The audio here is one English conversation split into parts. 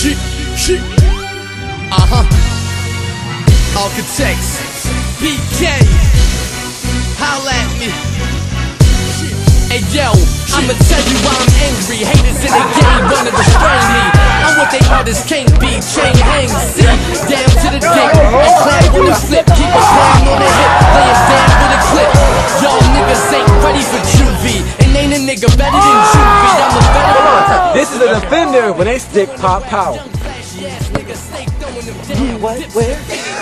Shit. Architects, BK, holla at me. Hey yo, I'ma tell you why I'm angry. Haters in the game wanna restrain me. I'm what they artists can't be. Chain hang, see, down to the dick. A clown on the flip, keep a clown on the hip, lay it down with a clip. Y'all niggas ain't ready for juvie, and ain't a nigga better than juvie. I'm a better. This is a defender when they stick pop pow. What? Where?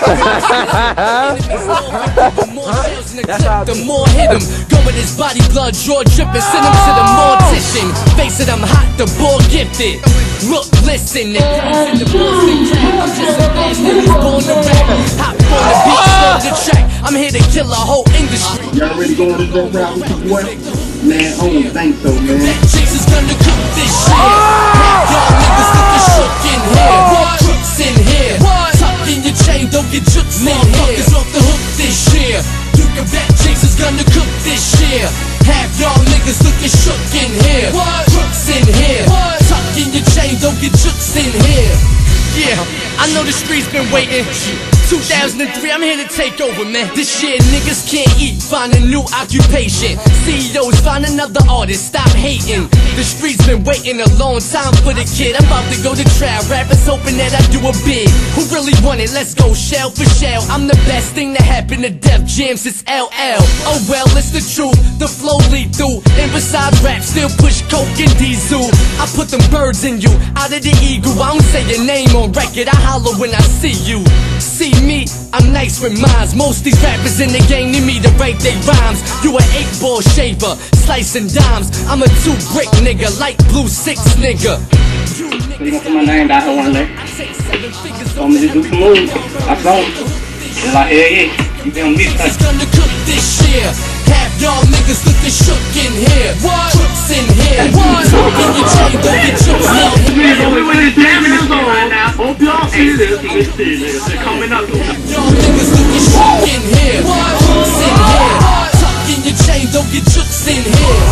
The more hit him, go with his body, blood, jaw dripping, send him to the mortician. Face it, I'm hot, the ball gifted. Look, listen, I'm just a man who's born to rap. Hop on the beat, slow the track. I'm here to kill a whole industry. Y'all ready to go on this road route with your boy? Man, I don't think so, man. Jesus gonna cook this shit. Y'all niggas looking shook in here. Crooks in here. Tuck in your chain, don't get jukes in here. Motherfuckers off the hook this year. You can bet Jesus gonna cook this year. Have y'all niggas looking shook in here. Crooks in here. Tuck in your chain, don't get jukes in here. Yeah, I know the streets been waiting. 2003, I'm here to take over, man. This year, niggas can't eat, find a new occupation. CEOs, find another artist, stop hating. The streets been waiting a long time for the kid. I'm about to go to trial, rappers hoping that I do a bid. Who really want it? Let's go shell for shell. I'm the best thing to happen to Def Jam since LL. Oh well, it's the truth, the flow lethal. And besides rap, still push coke and diesel. I put them birds in you, out of the eagle. I don't say your name on record, I holler when I see you. See me, I'm nice with minds. Most these rappers in the game need me to write their rhymes. You an 8-ball shaver, slicing dimes. I'm a 2-brick nigga, light blue 6 nigga. You gonna put my name down here one day? Told me to do some moves. I saw him. They're like, yeah. You been on me. It's gonna cook this year. Have y'all niggas looking shook in here. Crooks in here. Tuck in your chain, don't get jokes in here. Hope y'all see this. They're coming up. Y'all niggas looking shook in here. Crooks in here. Tuck in your chain, don't get jokes in here.